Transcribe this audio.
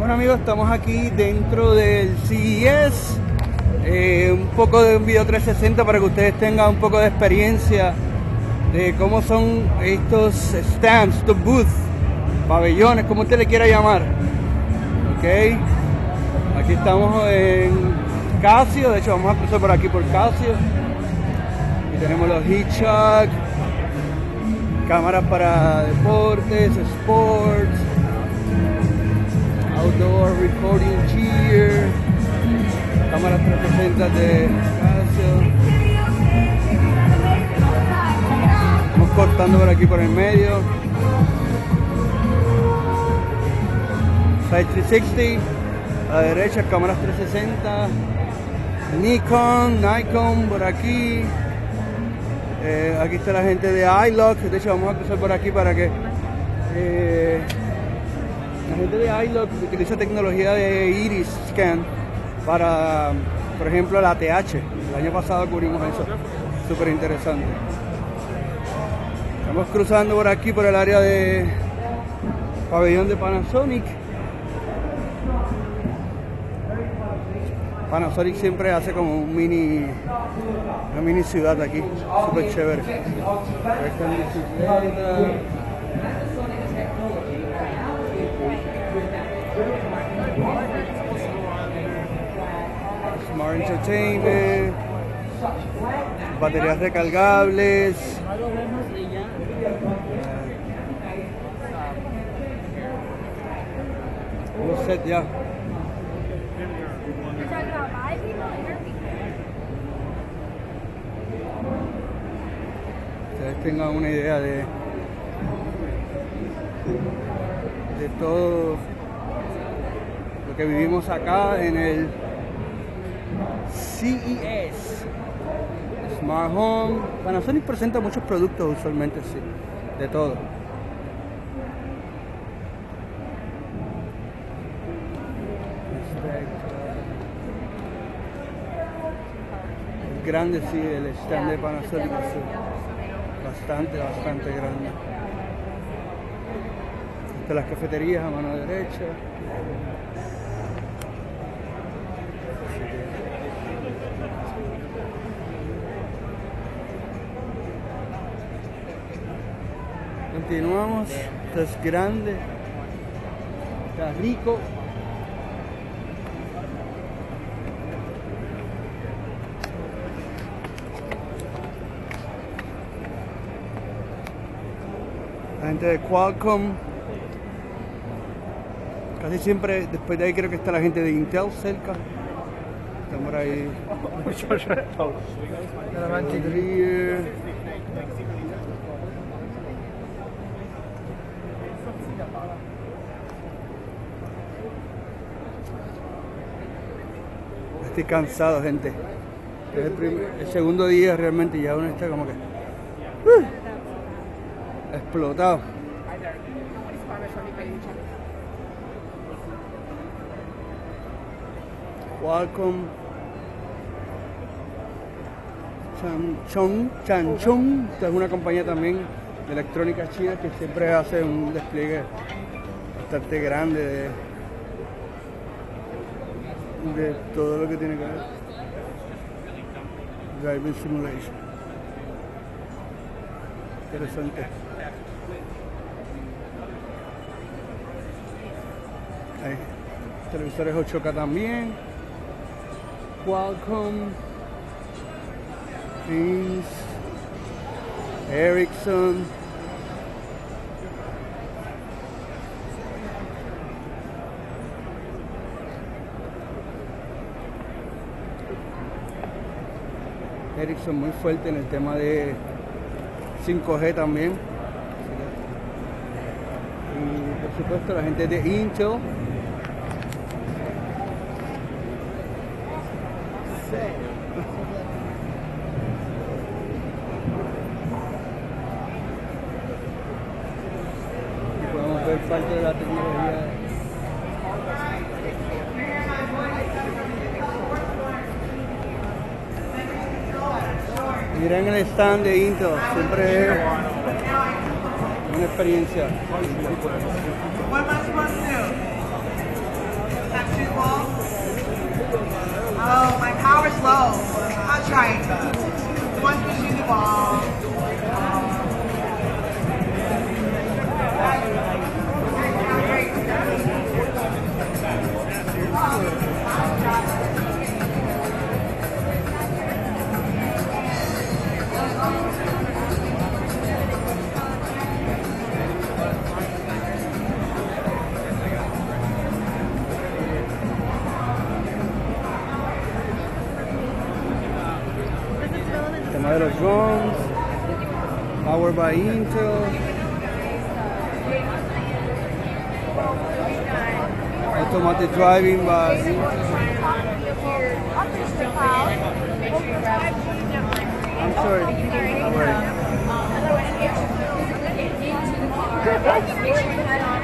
Bueno amigos, estamos aquí dentro del CES, un poco de un video 360 para que ustedes tengan un poco de experiencia de cómo son estos stands, estos booths, pabellones, como usted le quiera llamar. Ok, aquí estamos en Casio, de hecho vamos a cruzar por aquí por Casio y tenemos los Hitchcock, cámaras para deportes, sports, outdoor recording gear, cámaras 360 de Casio. Estamos cortando por aquí por el medio. Side 360, a la derecha cámaras 360, Nikon por aquí. Aquí está la gente de iLock, de hecho vamos a cruzar por aquí para que la gente de iLock utiliza tecnología de iris scan para, por ejemplo, la TH. El año pasado cubrimos eso, súper interesante. Estamos cruzando por aquí por el área de pabellón de Panasonic. Panasonic siempre hace como una mini ciudad aquí, súper chévere. Ahí están bicicletas. Smart Entertainment, baterías recargables. Un set ya. Ustedes tengan una idea de todo lo que vivimos acá en el CES. Smart Home. Panasonic presenta muchos productos usualmente, sí, de todo. Es grande, sí, el stand de Panasonic, sí. Bastante grande. Estas las cafeterías a mano derecha. Continuamos, esto es grande, está rico. La gente de Qualcomm, casi siempre después de ahí creo que está la gente de Intel cerca. Están por ahí. Estoy cansado, gente. Es el segundo día realmente, ya uno está como que explotado. Qualcomm, Chanchong, esta es una compañía también de electrónica china que siempre hace un despliegue bastante grande de todo lo que tiene que ver driving simulation. Interesante. Ahí. Televisores 8K también. Qualcomm, Beams, Ericsson. Ericsson muy fuerte en el tema de 5G también. Y por supuesto la gente de Intel. Y podemos ver parte de la tecnología. Miren el stand de Intel, siempre es una experiencia. lot of drones, powered by Intel. Automatic driving by I'm sorry. All right.